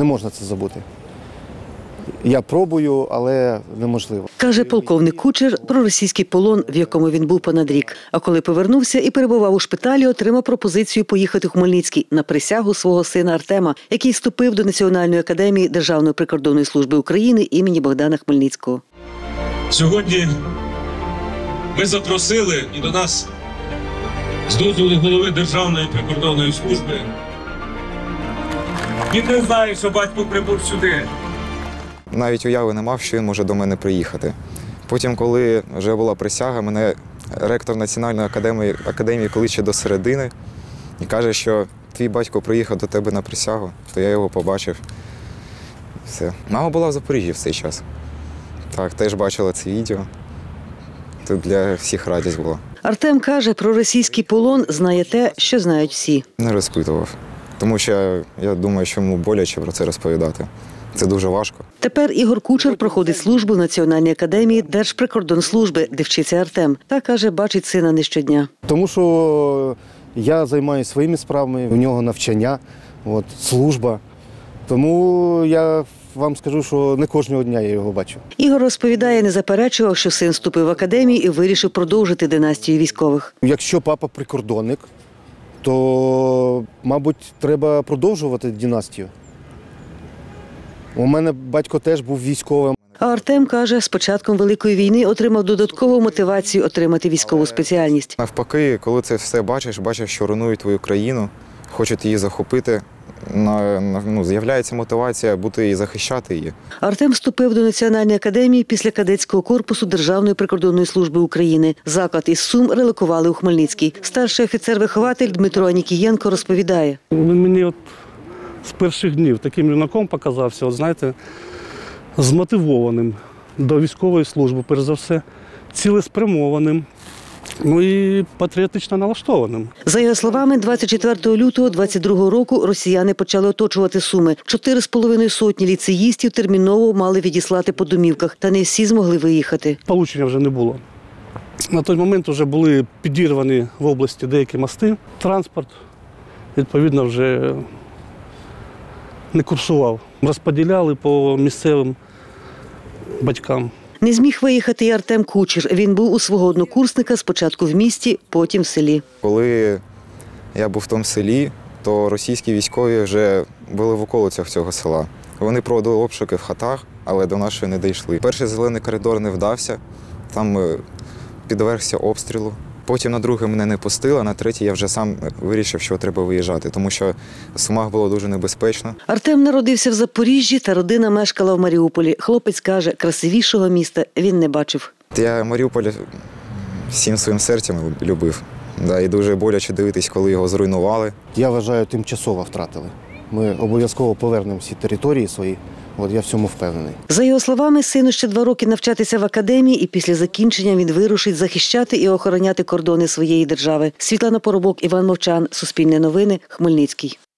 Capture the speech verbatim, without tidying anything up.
Не можна це забути. Я пробую, але неможливо. Каже полковник Кучер про російський полон, в якому він був понад рік. А коли повернувся і перебував у шпиталі, отримав пропозицію поїхати у Хмельницький на присягу свого сина Артема, який вступив до Національної академії Державної прикордонної служби України імені Богдана Хмельницького. Сьогодні ми запросили і до нас з дозволу голови Державної прикордонної служби. Він не знає, що батько прибув сюди. Навіть уяви не мав, що він може до мене приїхати. Потім, коли вже була присяга, мене ректор Національної академії, академії кличе до середини і каже, що твій батько приїхав до тебе на присягу, то я його побачив. Все. Мама була в Запоріжжі в цей час. Так, теж бачила це відео. Тут для всіх радість була. Артем каже, про російський полон знає те, що знають всі. Не розпитував, тому що я думаю, що йому боляче про це розповідати. Це дуже важко. Тепер Ігор Кучер проходить службу в Національній академії Держприкордонслужби, де вчиться Артем. Та, каже, бачить сина не щодня. Тому що я займаюся своїми справами, у нього навчання, от, служба. Тому я вам скажу, що не кожного дня я його бачу. Ігор розповідає, не заперечував, що син вступив в академію і вирішив продовжити династію військових. Якщо папа прикордонник, то, мабуть, треба продовжувати династію. У мене батько теж був військовим. А Артем каже, з початком Великої війни отримав додаткову мотивацію отримати військову спеціальність. Навпаки, коли це все бачиш, бачиш, що руйнують твою країну, хочуть її захопити, на, на, ну, з'являється мотивація бути і захищати її. Артем вступив до Національної академії після кадетського корпусу Державної прикордонної служби України. Заклад із Сум релокували у Хмельницький. Старший офіцер-вихователь Дмитро Анікієнко розповідає. Він мені от з перших днів таким юнаком показався, от, знаєте, змотивованим до військової служби, перш за все, цілеспрямованим, ну і патріотично налаштованим. За його словами, двадцять четвертого лютого двадцять другого року росіяни почали оточувати Суми. Чотири з половиною сотні ліцеїстів терміново мали відіслати по домівках, та не всі змогли виїхати. Получення вже не було. На той момент вже були підірвані в області деякі мости. Транспорт, відповідно, вже не курсував. Розподіляли по місцевим батькам. Не зміг виїхати і Артем Кучер. Він був у свого однокурсника спочатку в місті, потім в селі. Коли я був в тому селі, то російські військові вже були в околицях цього села. Вони проводили обшуки в хатах, але до нашої не дійшли. Перший зелений коридор не вдався, там підвергся обстрілу. Потім на другий мене не пустили, а на третій я вже сам вирішив, що треба виїжджати, тому що в Сумах було дуже небезпечно. Артем народився в Запоріжжі, та родина мешкала в Маріуполі. Хлопець каже, красивішого міста він не бачив. Я Маріуполь всім своїм серцем любив. Да, і дуже боляче дивитись, коли його зруйнували. Я вважаю, тимчасово втратили. Ми обов'язково повернемо всі території свої. От я в цьому впевнений. За його словами, сину ще два роки навчатися в академії, і після закінчення він вирушить захищати і охороняти кордони своєї держави. Світлана Поробок, Іван Мовчан, Суспільне новини, Хмельницький.